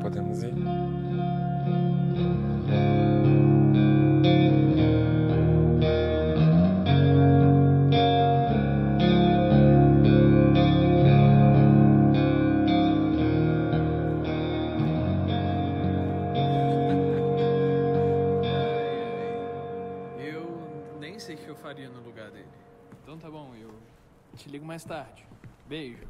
Podemos ir? Eu nem sei o que eu faria no lugar dele. Então tá bom, eu te ligo mais tarde. Beijo.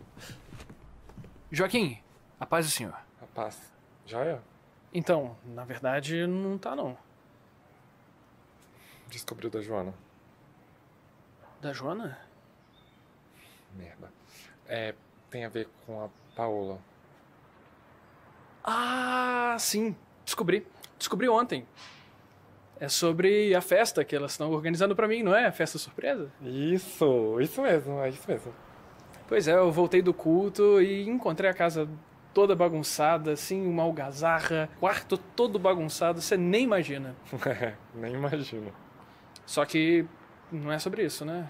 Joaquim, a paz do senhor. Rapaz, joia? Então, na verdade, não tá não. Descobriu da Joana. Da Joana? Merda. Tem a ver com a Paola. Ah, sim. Descobri ontem. É sobre a festa que elas estão organizando pra mim, não é? A festa surpresa? Isso mesmo, é isso mesmo. Pois é, eu voltei do culto e encontrei a casa toda bagunçada, assim, uma algazarra, quarto todo bagunçado, você nem imagina. Nem imagino. Só que não é sobre isso, né?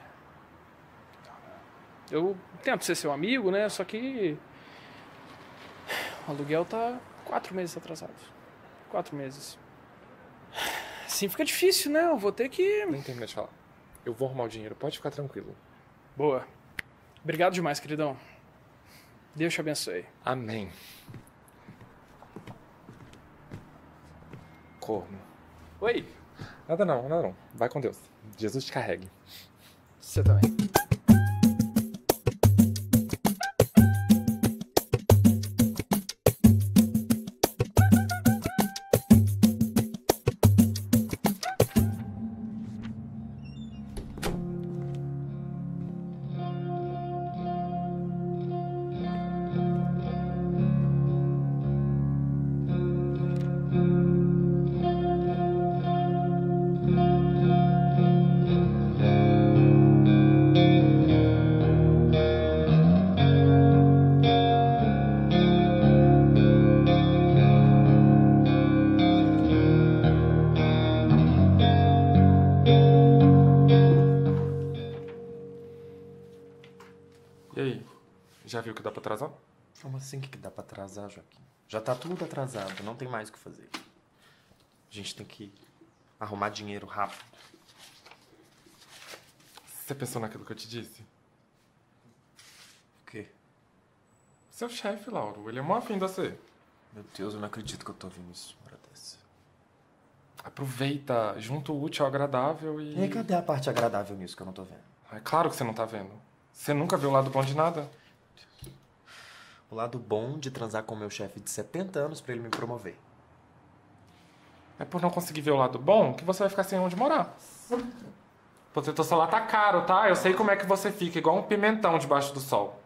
Eu tento ser seu amigo, né? Só que o aluguel tá 4 meses atrasado. 4 meses. Assim fica difícil, né? Eu vou ter que... Nem terminei de falar. Eu vou arrumar o dinheiro, pode ficar tranquilo. Boa. Obrigado demais, queridão. Deus te abençoe. Amém. Corno. Oi. Nada não. Vai com Deus. Jesus te carregue. Você também. E aí? Já viu que dá pra atrasar? Como assim que dá pra atrasar, Joaquim? Já tá tudo atrasado, não tem mais o que fazer. A gente tem que arrumar dinheiro rápido. Você pensou naquilo que eu te disse? O quê? Seu chefe, Lauro, ele é mó afim de você. Meu Deus, eu não acredito que eu tô ouvindo isso uma hora dessa. Aproveita, junta o útil ao agradável E aí, cadê a parte agradável nisso que eu não tô vendo? É claro que você não tá vendo. Você nunca viu o lado bom de nada? O lado bom de transar com o meu chefe de 70 anos pra ele me promover. É por não conseguir ver o lado bom que você vai ficar sem onde morar. Protetor solar tá caro, tá? Eu sei como é que você fica, igual um pimentão debaixo do sol.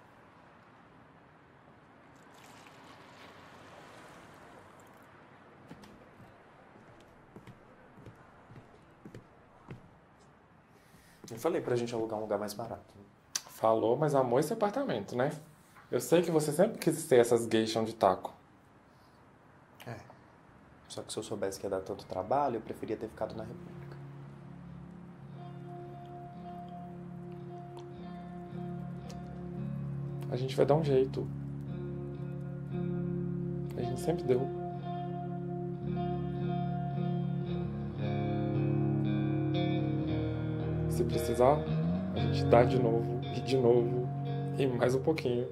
Eu falei pra gente alugar um lugar mais barato. Falou, mas amou esse apartamento, né? Eu sei que você sempre quis ter essas geishas de taco. É. Só que se eu soubesse que ia dar tanto trabalho, eu preferia ter ficado na República. A gente vai dar um jeito. A gente sempre deu. Se precisar, a gente dá de novo, e mais um pouquinho.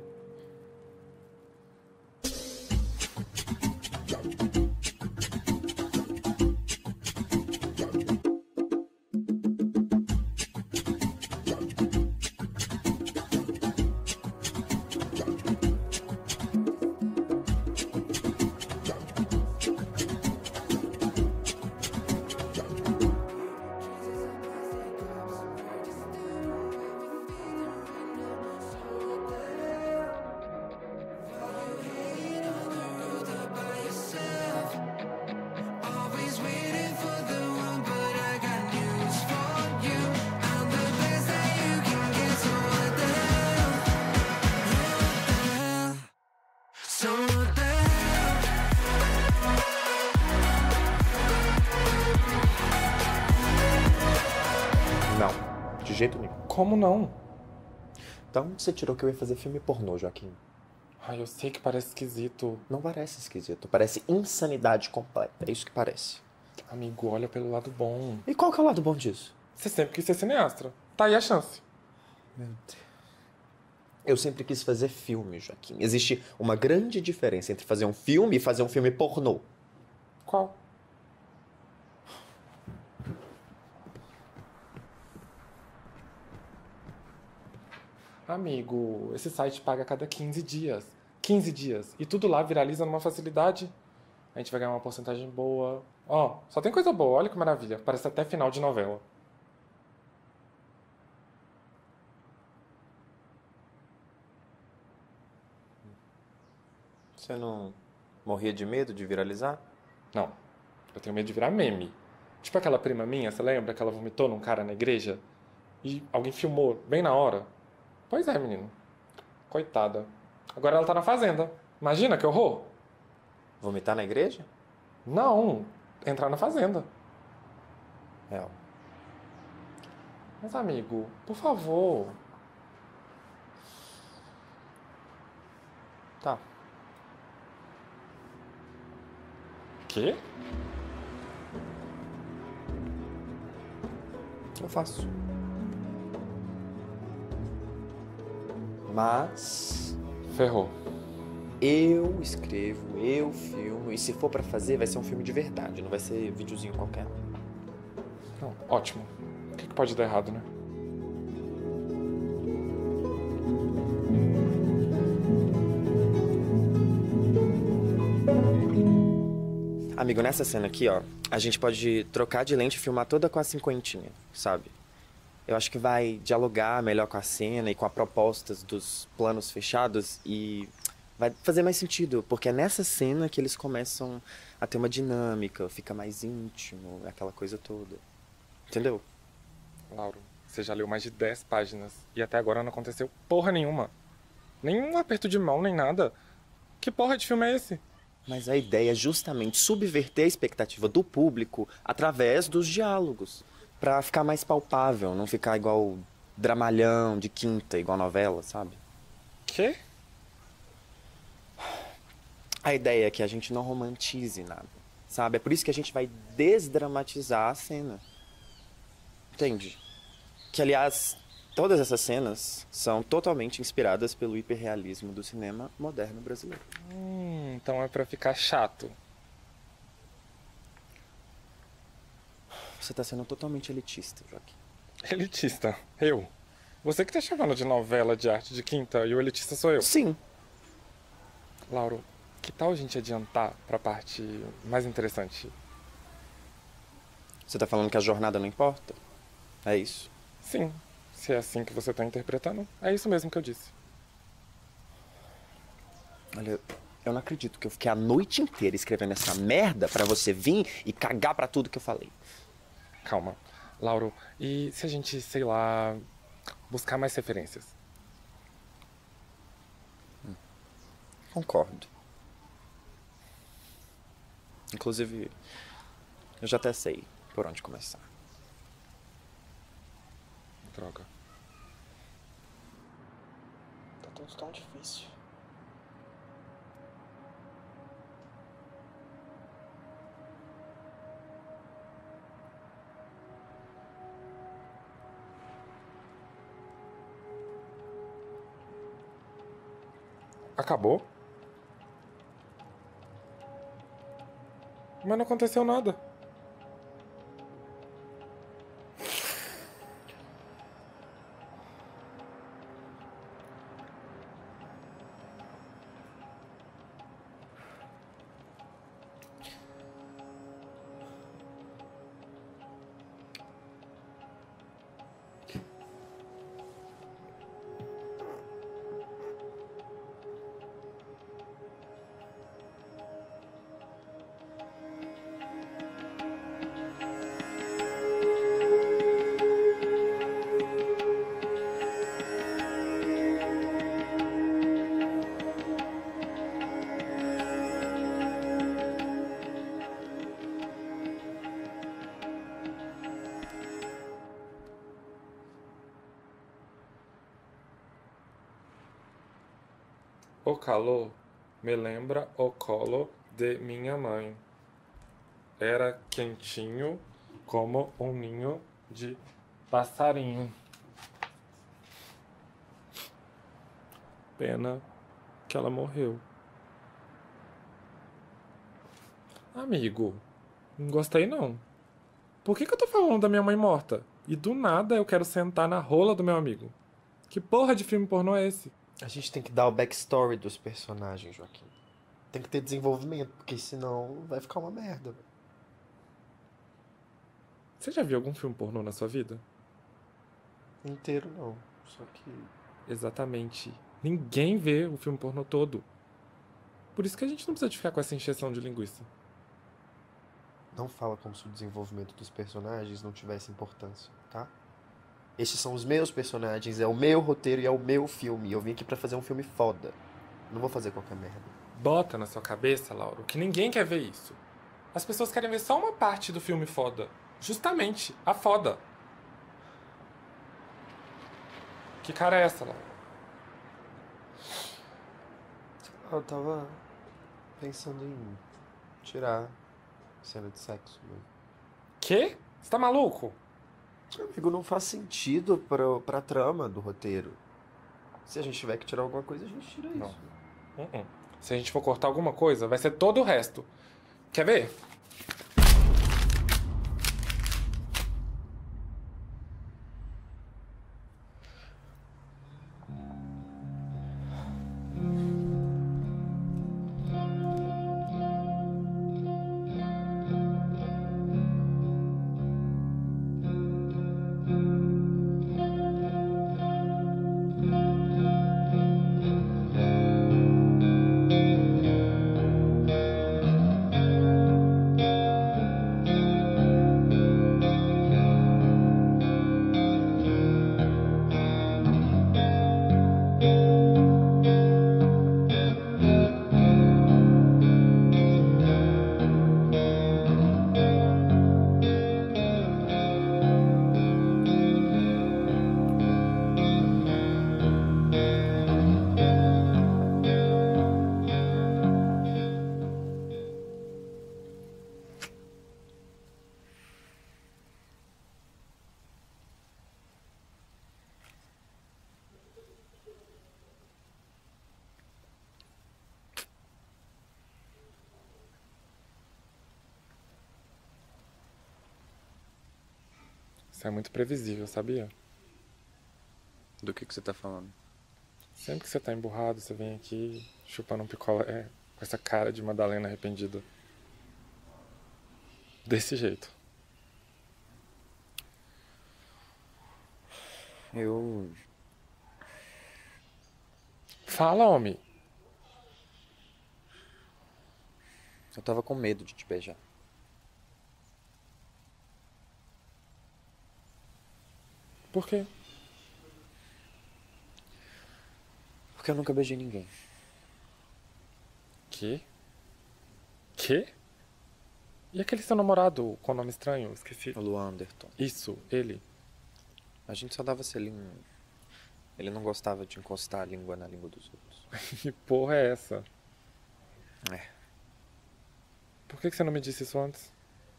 Não, de jeito nenhum. Como não? Da onde você tirou que eu ia fazer filme pornô, Joaquim? Ai, eu sei que parece esquisito. Não parece esquisito, parece insanidade completa. É isso que parece. Amigo, olha pelo lado bom. E qual que é o lado bom disso? Você sempre quis ser cineasta. Tá aí a chance. Meu Deus. Eu sempre quis fazer filme, Joaquim. Existe uma grande diferença entre fazer um filme e fazer um filme pornô. Qual? Amigo, esse site paga a cada 15 dias. 15 dias. E tudo lá viraliza numa facilidade. A gente vai ganhar uma porcentagem boa. Ó, só tem coisa boa. Olha que maravilha. Parece até final de novela. Você não morria de medo de viralizar? Não, eu tenho medo de virar meme. Tipo aquela prima minha, você lembra que ela vomitou num cara na igreja? E alguém filmou bem na hora? Pois é, menino. Coitada. Agora ela tá na fazenda. Imagina que horror. Vomitar na igreja? Não, entrar na fazenda. É. Mas, amigo, por favor. Tá. Quê? Eu faço. Mas Ferrou. eu escrevo, eu filmo, e se for pra fazer, vai ser um filme de verdade, não vai ser videozinho qualquer. Não, ótimo. O que pode dar errado, né? Amigo, nessa cena aqui, ó, a gente pode trocar de lente e filmar toda com a cinquentinha, sabe? Eu acho que vai dialogar melhor com a cena e com as propostas dos planos fechados e vai fazer mais sentido, porque é nessa cena que eles começam a ter uma dinâmica, fica mais íntimo, aquela coisa toda. Entendeu? Lauro, você já leu mais de 10 páginas e até agora não aconteceu porra nenhuma. Nenhum aperto de mão, nem nada. Que porra de filme é esse? Mas a ideia é justamente subverter a expectativa do público através dos diálogos, pra ficar mais palpável, não ficar igual dramalhão de quinta, igual novela, sabe? Quê? A ideia é que a gente não romantize nada, sabe? É por isso que a gente vai desdramatizar a cena. Entende? Que, aliás, todas essas cenas são totalmente inspiradas pelo hiperrealismo do cinema moderno brasileiro. Então é pra ficar chato. Você tá sendo totalmente elitista, Joaquim. Elitista. Eu. Você que tá chamando de novela de arte de quinta e o elitista sou eu. Sim. Lauro, que tal a gente adiantar pra parte mais interessante? Você tá falando que a jornada não importa? É isso? Sim, se é assim que você tá interpretando, é isso mesmo que eu disse. Olha, eu não acredito que eu fiquei a noite inteira escrevendo essa merda pra você vir e cagar pra tudo que eu falei. Calma. Lauro, e se a gente, sei lá, buscar mais referências? Concordo. Inclusive, eu já até sei por onde começar. Droga. Tá tudo tão difícil. Acabou? Mas não aconteceu nada. O calor me lembra o colo de minha mãe. Era quentinho como um ninho de passarinho. Pena que ela morreu. Amigo, não gostei não. Por que eu tô falando da minha mãe morta? E do nada eu quero sentar na rola do meu amigo. Que porra de filme pornô é esse? A gente tem que dar o backstory dos personagens, Joaquim. Tem que ter desenvolvimento, porque senão vai ficar uma merda. Você já viu algum filme pornô na sua vida? Inteiro não. Só que. Exatamente. Ninguém vê o filme pornô todo. Por isso que a gente não precisa de ficar com essa encheção de linguiça. Não fala como se o desenvolvimento dos personagens não tivesse importância, tá? Estes são os meus personagens, é o meu roteiro e é o meu filme. Eu vim aqui pra fazer um filme foda. Não vou fazer qualquer merda. Bota na sua cabeça, Lauro, que ninguém quer ver isso. As pessoas querem ver só uma parte do filme foda. Justamente, a foda. Que cara é essa, Lauro? Eu tava pensando em tirar cena de sexo. Quê? Você tá maluco? Amigo, não faz sentido pra trama do roteiro. Se a gente tiver que tirar alguma coisa, a gente tira isso. Não. Se a gente for cortar alguma coisa, vai ser todo o resto. Quer ver? Isso é muito previsível, sabia? Do que você tá falando? Sempre que você tá emburrado, você vem aqui chupando um picolé com essa cara de Madalena arrependida. Desse jeito. Eu Fala, homem. tava com medo de te beijar. Por quê? Porque eu nunca beijei ninguém. Quê? Quê? E aquele seu namorado com nome estranho? Esqueci. O Luan Anderton. Isso, ele. A gente só dava selinho. Ele não gostava de encostar a língua na língua dos outros. Que porra é essa? É. Por que você não me disse isso antes?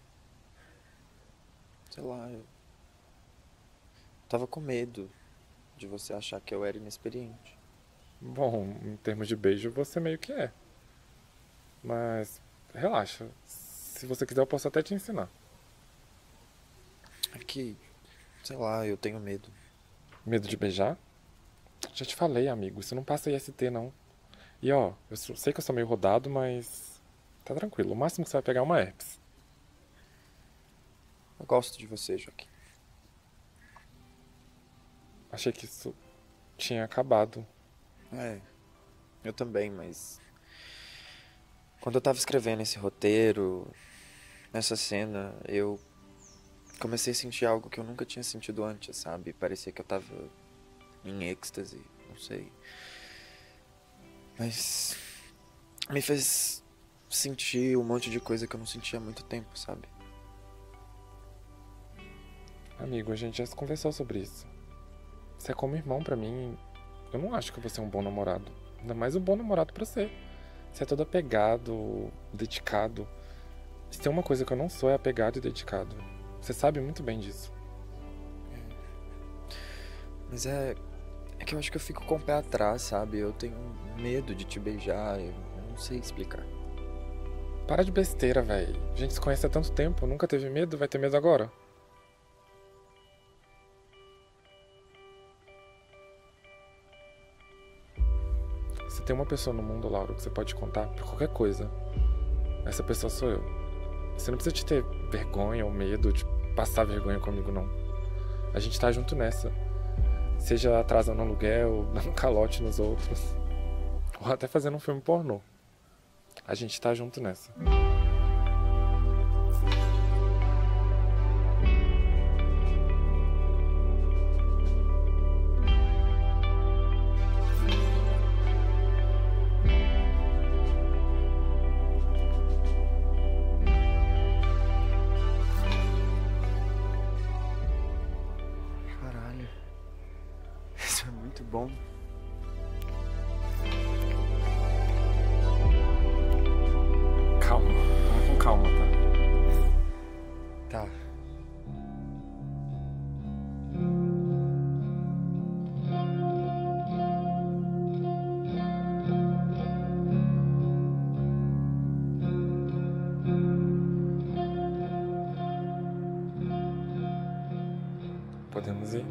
Sei lá, eu tava com medo de você achar que eu era inexperiente. Bom, em termos de beijo, você meio que é. Mas, relaxa. Se você quiser, eu posso até te ensinar. É que, sei lá, eu tenho medo. Medo de beijar? Já te falei, amigo. Isso não passa IST, não. E ó, sei que eu sou meio rodado, mas tá tranquilo. O máximo que você vai pegar é uma herpes. Eu gosto de você, Joaquim. Achei que isso tinha acabado. É, eu também, mas quando eu tava escrevendo esse roteiro, nessa cena, eu comecei a sentir algo que eu nunca tinha sentido antes, sabe? Parecia que eu tava em êxtase, não sei. Mas me fez sentir um monte de coisa que eu não sentia há muito tempo, sabe? Amigo, a gente já se conversou sobre isso. Você é como irmão pra mim. Eu não acho que você é um bom namorado. Ainda mais um bom namorado pra você. Você é todo apegado, dedicado. Se tem uma coisa que eu não sou, é apegado e dedicado. Você sabe muito bem disso. Mas é que eu acho que eu fico com o pé atrás, sabe? Eu tenho medo de te beijar, eu não sei explicar. Para de besteira, velho. A gente se conhece há tanto tempo, nunca teve medo, vai ter medo agora? Se tem uma pessoa no mundo, Laura, que você pode contar por qualquer coisa, essa pessoa sou eu. Você não precisa de ter vergonha ou medo de passar vergonha comigo, não. A gente tá junto nessa. Seja atrasando aluguel, dando calote nos outros, ou até fazendo um filme pornô. A gente tá junto nessa. Caralho. Isso é muito bom. Calma, vamos com calma, tá? Tá. Podemos ir?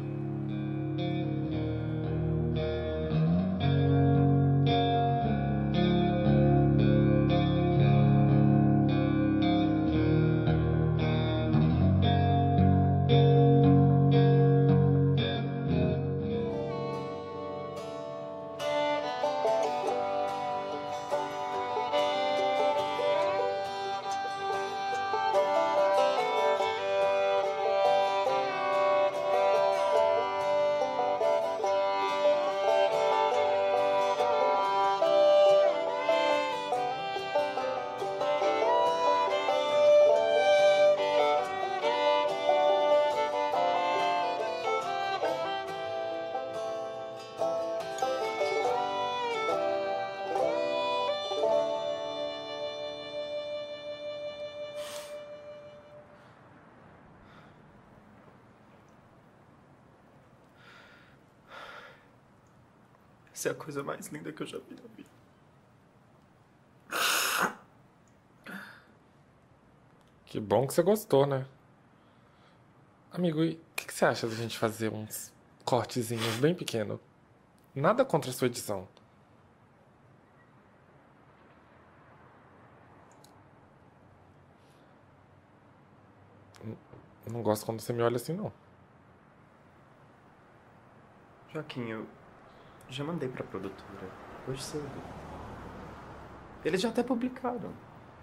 Essa é a coisa mais linda que eu já vi na vida. Que bom que você gostou, né? Amigo, e o que você acha da gente fazer uns cortezinhos bem pequenos? Nada contra a sua edição. Eu não gosto quando você me olha assim, não. Joaquim, eu já mandei pra produtora. Hoje cedo. Eles já até publicaram.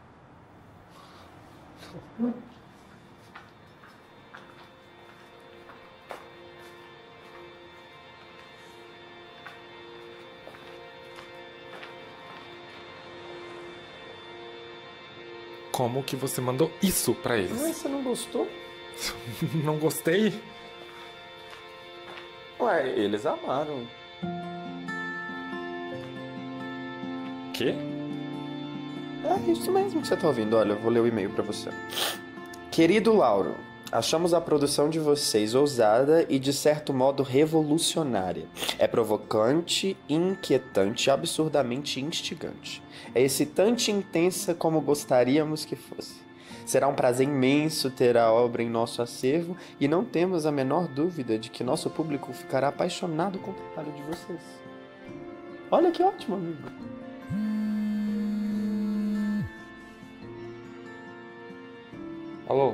Como que você mandou isso pra eles? Mas você não gostou? Não gostei? Ué, eles amaram. Quê? É isso mesmo que você tá ouvindo. Olha, eu vou ler o e-mail pra você. Querido Lauro, achamos a produção de vocês ousada e, de certo modo, revolucionária. É provocante, inquietante, absurdamente instigante. É excitante e intensa como gostaríamos que fosse. Será um prazer imenso ter a obra em nosso acervo e não temos a menor dúvida de que nosso público ficará apaixonado com o trabalho de vocês. Olha que ótimo, amigo. Alô?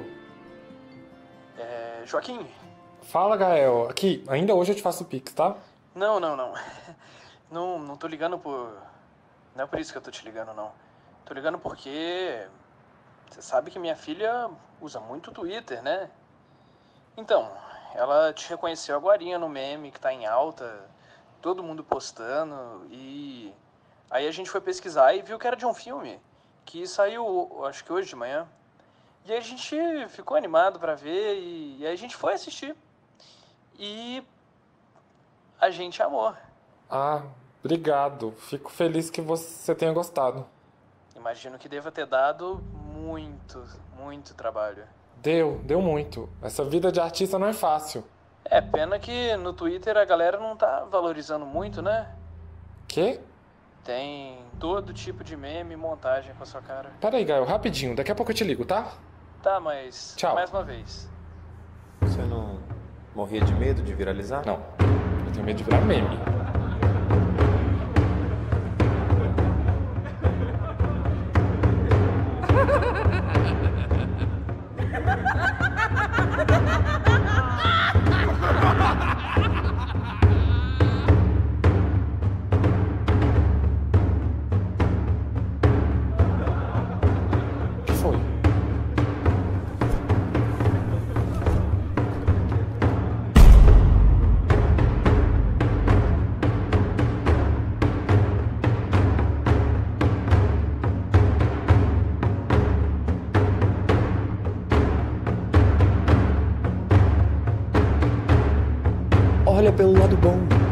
Joaquim? Fala, Gael. Aqui, ainda hoje eu te faço o Pix, tá? Não. Não tô ligando por... Não é por isso que eu tô te ligando, não. Tô ligando porque... Você sabe que minha filha usa muito o Twitter, né? Então, ela te reconheceu agorinha no meme que tá em alta, todo mundo postando, e... Aí a gente foi pesquisar e viu que era de um filme, que saiu, acho que hoje de manhã. E aí a gente ficou animado pra ver, e aí a gente foi assistir. E... a gente amou. Ah, Obrigado. Fico feliz que você tenha gostado. Imagino que deva ter dado muito trabalho. Deu muito. Essa vida de artista não é fácil. É, pena que no Twitter a galera não tá valorizando muito, né? Quê? Tem todo tipo de meme e montagem com a sua cara. Pera aí, Gael, rapidinho. Daqui a pouco eu te ligo, tá? Tá, mas Tchau. mais uma vez. Você não morria de medo de viralizar? Não. Eu tenho medo de virar meme. O que foi? Olha pelo lado bom.